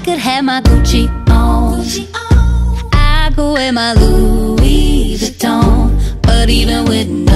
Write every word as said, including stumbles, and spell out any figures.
could have my Gucci on, I could wear my Louis Vuitton, but even with